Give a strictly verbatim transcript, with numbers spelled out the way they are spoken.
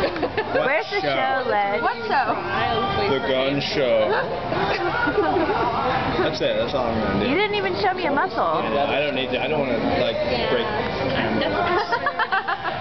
Where's the show, Ledge? What show? The gun show. That's it. That's all I'm gonna do. You didn't even show me a muscle. I don't need to. I don't want to like break.